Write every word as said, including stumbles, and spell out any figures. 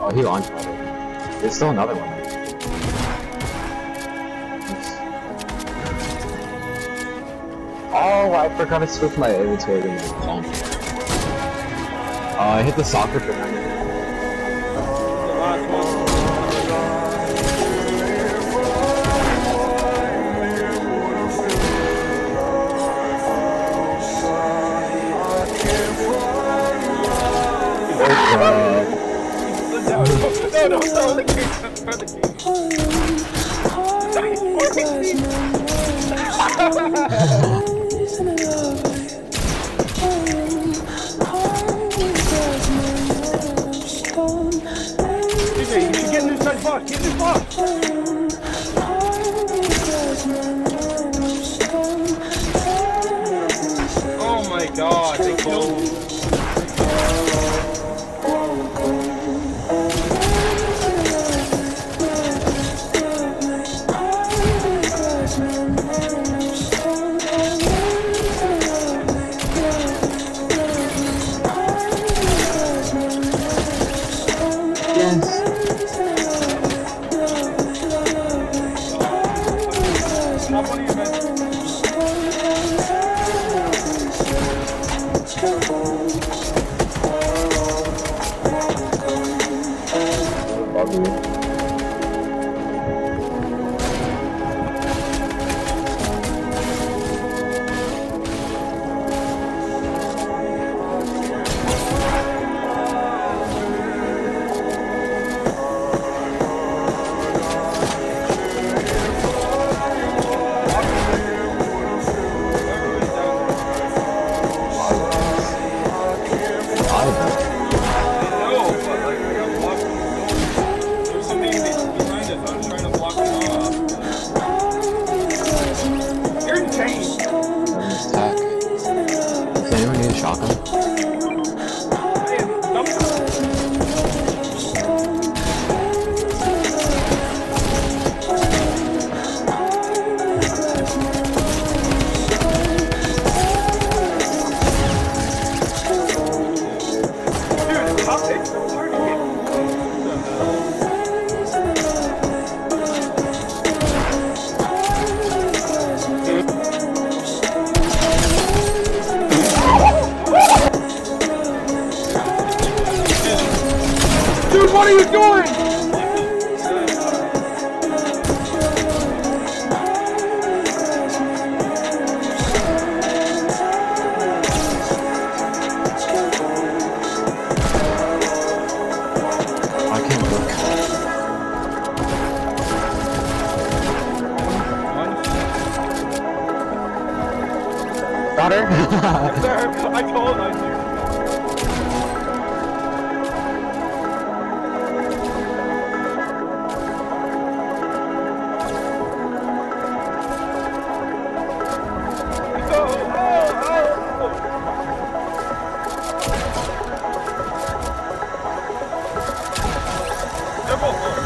Oh, he launched it. There's still another one. Oh, I forgot to switch my inventory to my phone. Uh, I hit the soccer for him. No, no, no, the game, the D J, you should get in this guy's box, get in this box! Oh my god, they killed me. Dude, what are you doing? I can't look. Got her? I told I knew. Double.